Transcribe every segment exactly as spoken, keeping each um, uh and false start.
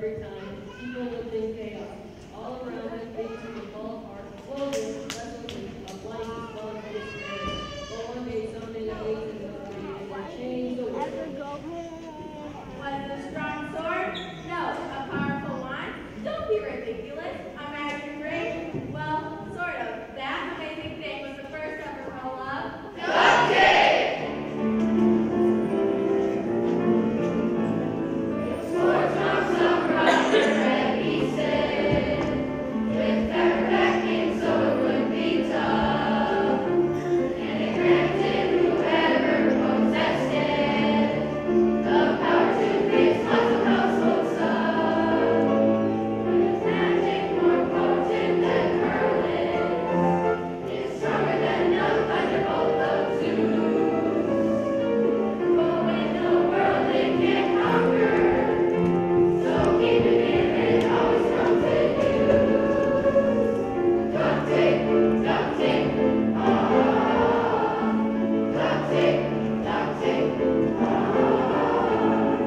every time. People lived in chaos. All around them, things would fall apart. Clothing, specialty, a blanket, swelling to despair. But one day, something amazing was created that changed the world. Was it a strong sword? No. A powerful wand? Don't be ridiculous. A magic ring? Well, sort of. That amazing thing was the first ever roll of duct tape! Swords from some rough and red pieces, with their backing so it would be tough. And it granted whoever possessed it the power to fix lots of household stuff. But its magic more potent than Merlin's, is stronger than the thunderbolt of Zeus. But when the world it can't conquer, so keep it in it always comes in use. Duct tape, duct tape, ah. Duct tape, duct tape, ah.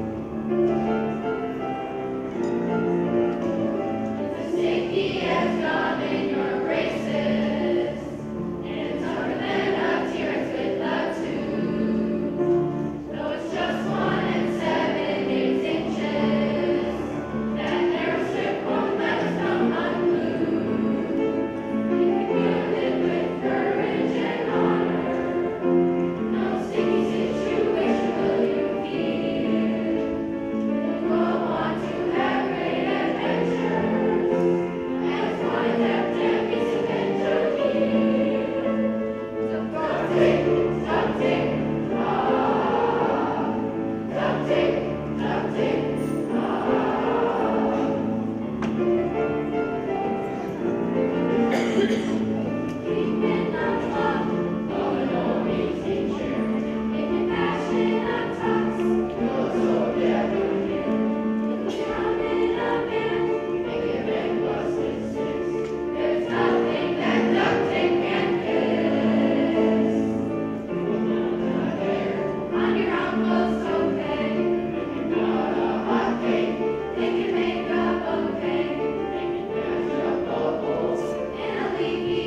The sticky has gum in your braces, and it's tougher than a T-Rex with a tooth. Though it's just one and seven eighths inches, that narrow strip won't let us come unglued. If you wield it with courage and honor, no sticky situation will you fear. You'll go on to have great adventures, as one adept and piece of engineer. So duct tape, duct tape, ah. Duct tape, duct tape, ah. Keeping up love, oh no, means teacher. Making passion a tots, no, so never here. Drumming a band, making red busted sticks. There's nothing that duct tape can't fix. Another hair on your uncle's okay. Making out a hot cake, they can make a bouquet. They can mash up bubbles in a leafy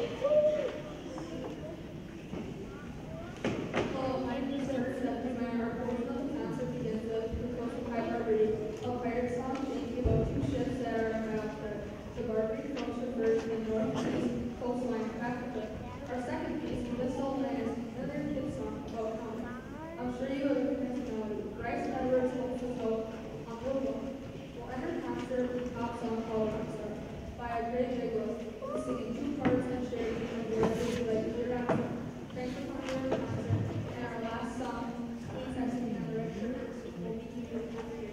Hello, my name is Sarah Stephanie Meyer. Our portion of the concert begins with the Coastal High Barbary, a pirate song thinking about two ships that are after. The Barbary coast refers to the northeast coastline of Africa. Our second piece, This Old Land, is another kid song about home. I'm sure you have recognized the melody. Bryce Edwards holds the note on the book. We'll end our concert with a pop song called Rockstar by a great Bigelow, singing two parts and sharing the words that you like to hear after. Thanks for coming to the concert. And our last song, Texting on the Red Shirts, will be you here.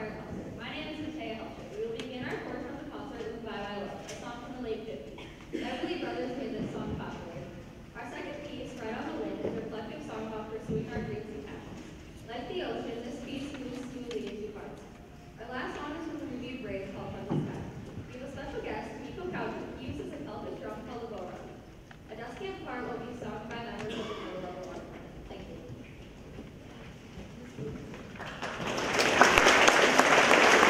choir concert. My name is Matea Helcher. We will begin our portion of the concert with Bye Bye Love, a song from the late fifties. Beverly Brothers made this song popular. Our second piece, Right on the Wind, is a reflective song about pursuing our dreams and passions. Like the ocean, this piece moves smoothly into parts. Our last song is from the movie Brave called From the Sky. We have a special guest, Miko Cowden, who uses a pelvic drum called a go-round. A descant part will be sung by members of the Middle Level Orchestra. Thank you.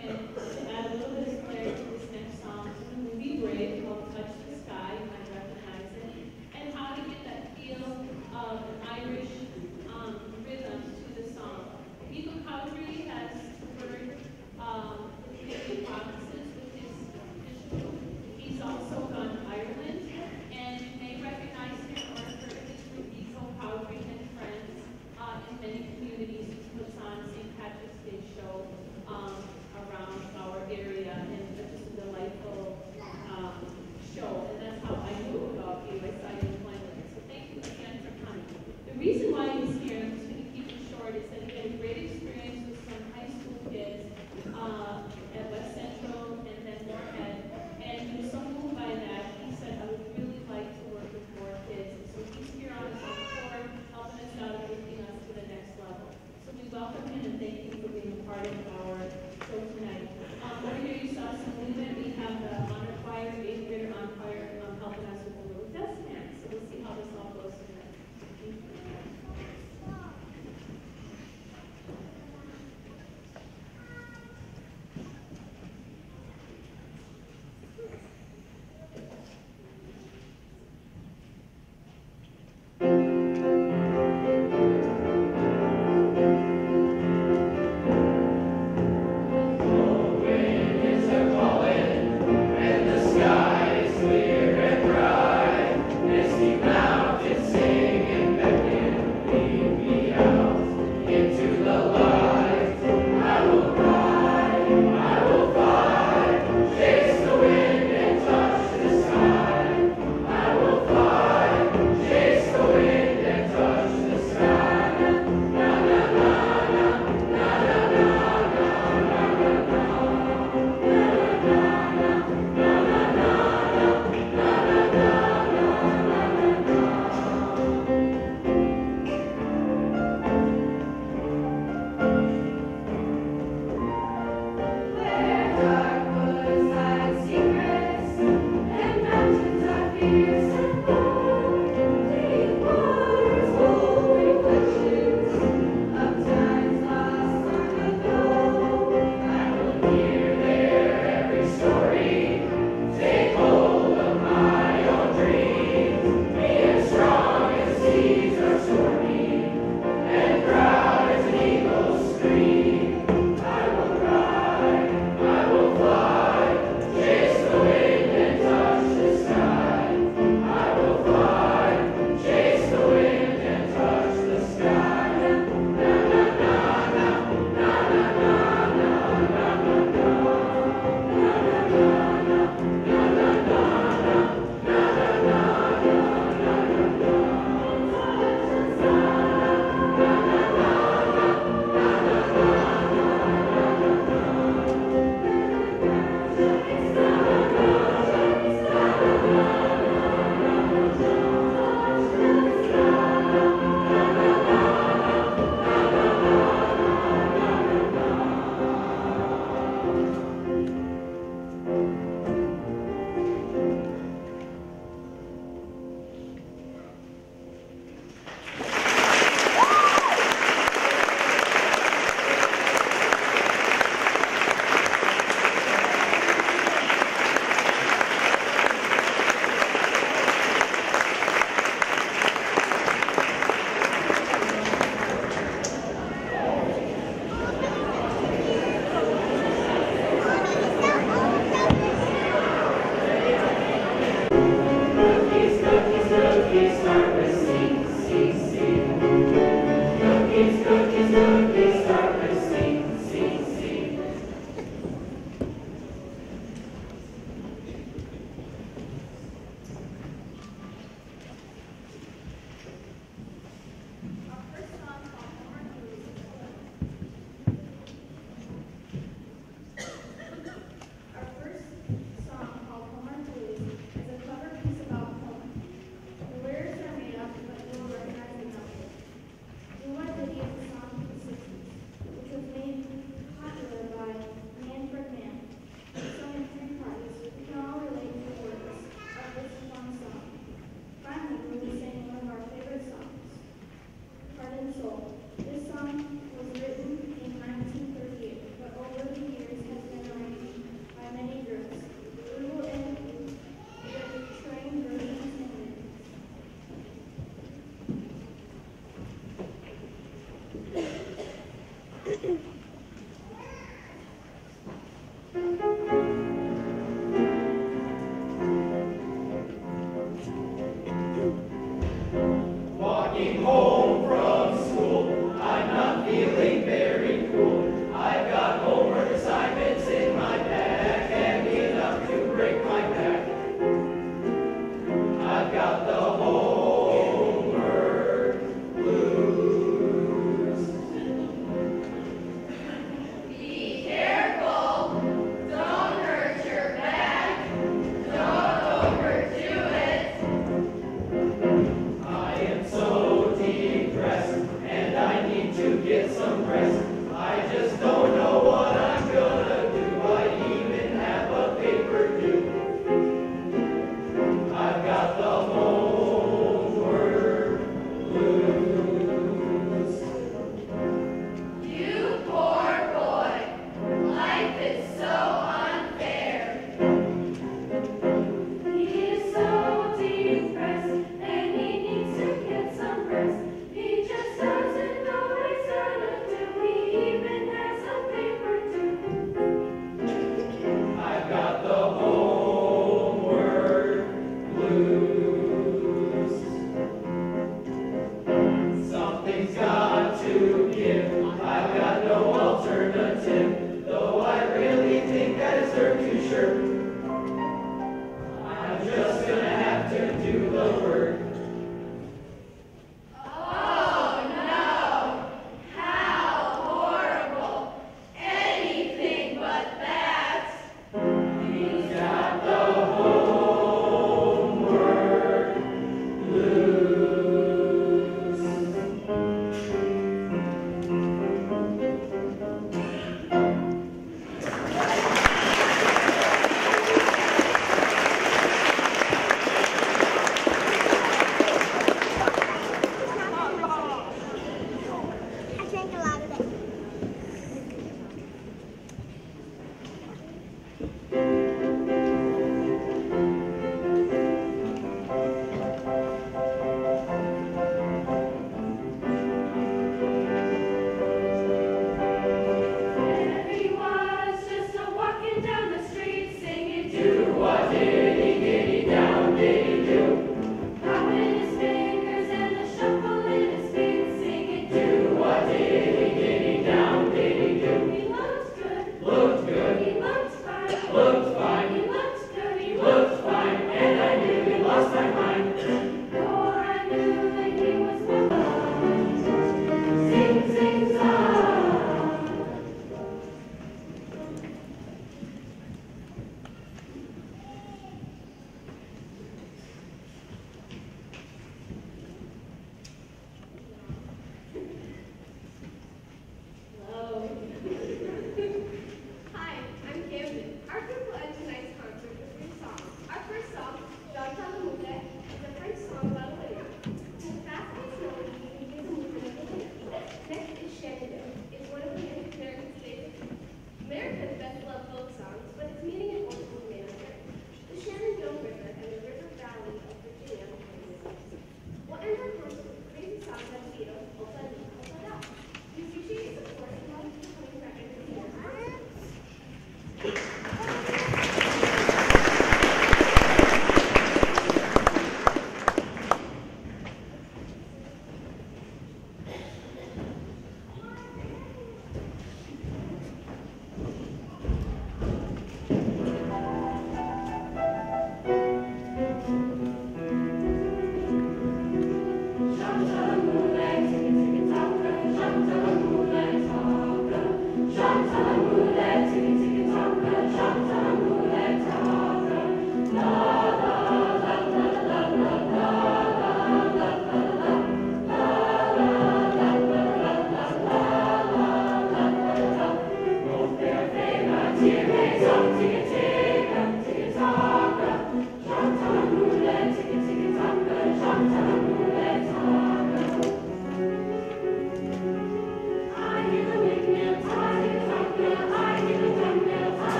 him to add a little bit of flair to this next song from the movie Brave called Touch the Sky, you might recognize it, and how to get that feel of an Irish um, rhythm to the song. Nico Cowdery has toured um, with David Robinson with his official. He's also gone to Ireland, and you may recognize him or have heard of his group Nico Cowdery and Friends uh, in many communities. He puts on Saint Patrick's Day show um, around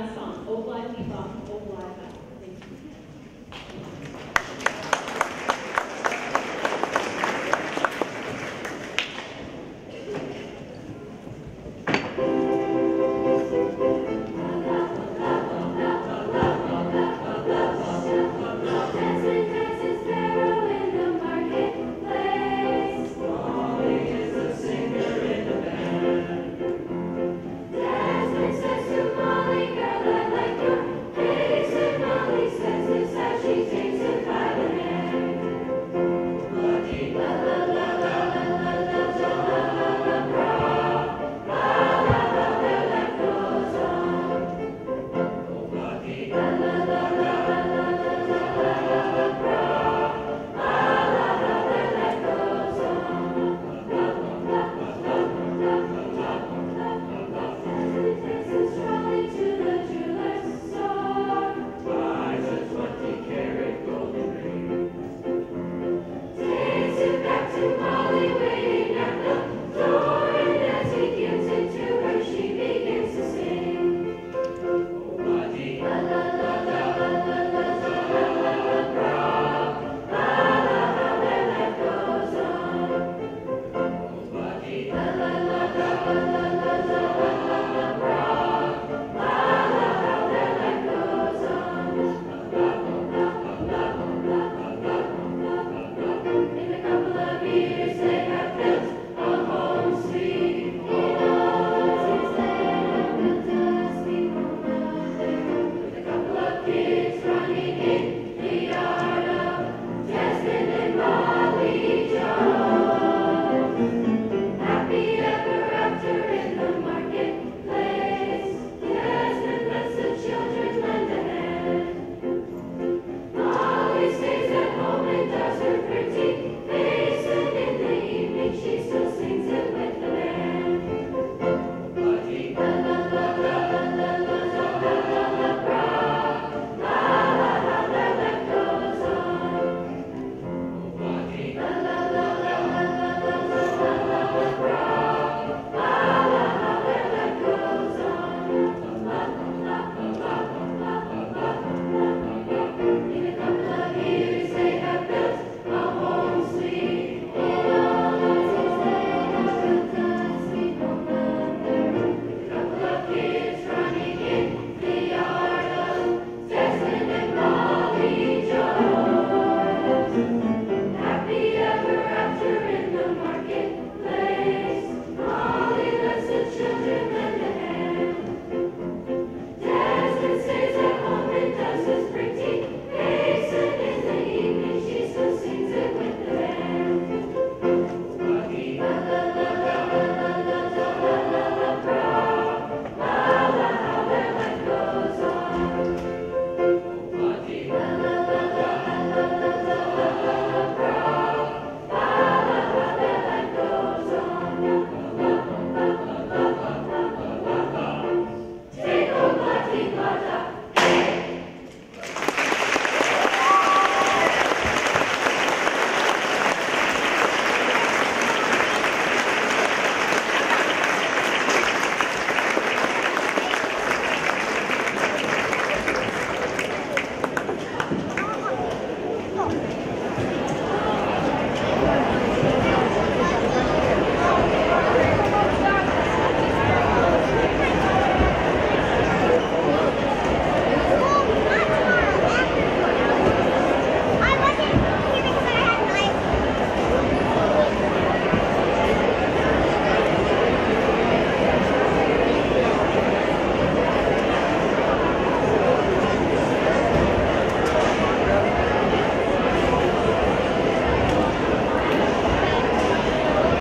last song, Oh Fly Me Bum, Oh Fly Back. Thank you.